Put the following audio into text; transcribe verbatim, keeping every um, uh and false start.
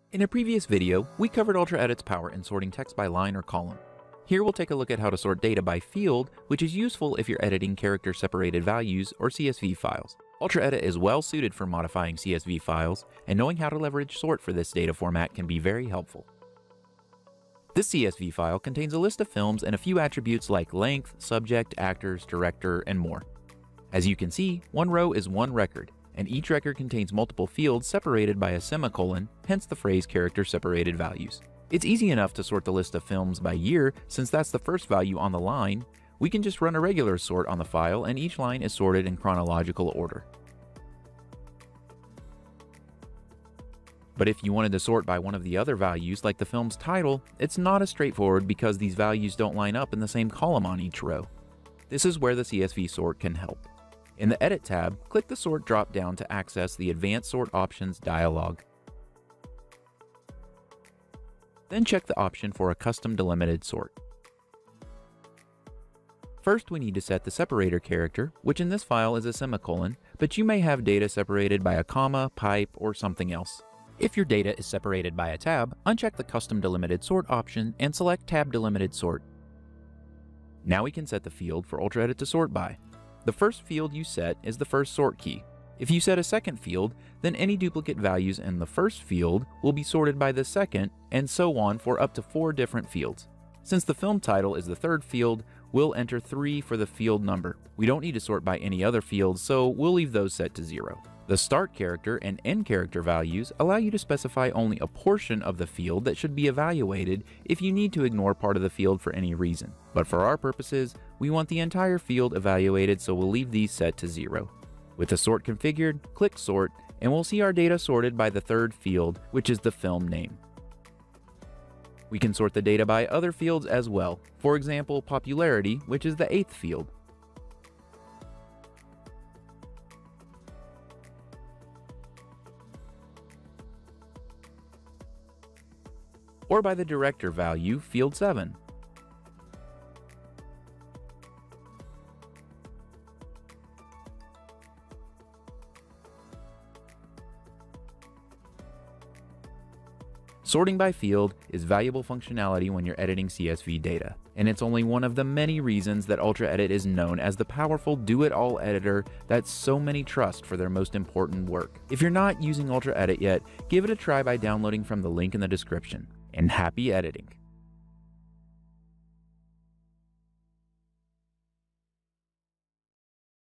In a previous video, we covered UltraEdit's power in sorting text by line or column. Here we'll take a look at how to sort data by field, which is useful if you're editing character-separated values or C S V files. UltraEdit is well suited for modifying C S V files, and knowing how to leverage sort for this data format can be very helpful. This C S V file contains a list of films and a few attributes like length, subject, actors, director, and more. As you can see, one row is one record, and each record contains multiple fields separated by a semicolon, hence the phrase character-separated values. It's easy enough to sort the list of films by year, since that's the first value on the line. We can just run a regular sort on the file, and each line is sorted in chronological order. But if you wanted to sort by one of the other values, like the film's title, it's not as straightforward because these values don't line up in the same column on each row. This is where the C S V sort can help. In the Edit tab, click the Sort drop-down to access the Advanced Sort Options dialog. Then check the option for a custom delimited sort. First, we need to set the separator character, which in this file is a semicolon, but you may have data separated by a comma, pipe, or something else. If your data is separated by a tab, uncheck the Custom Delimited Sort option and select Tab-Delimited Sort. Now we can set the field for UltraEdit to sort by. The first field you set is the first sort key. If you set a second field, then any duplicate values in the first field will be sorted by the second, and so on for up to four different fields. Since the film title is the third field, we'll enter three for the field number. We don't need to sort by any other fields, so we'll leave those set to zero. The start character and end character values allow you to specify only a portion of the field that should be evaluated if you need to ignore part of the field for any reason. But for our purposes, we want the entire field evaluated, so we'll leave these set to zero. With the sort configured, click Sort, and we'll see our data sorted by the third field, which is the film name. We can sort the data by other fields as well, for example, popularity, which is the eighth field. Or by the director value, field seven. Sorting by field is valuable functionality when you're editing C S V data, and it's only one of the many reasons that UltraEdit is known as the powerful do-it-all editor that so many trust for their most important work. If you're not using UltraEdit yet, give it a try by downloading from the link in the description. And happy editing!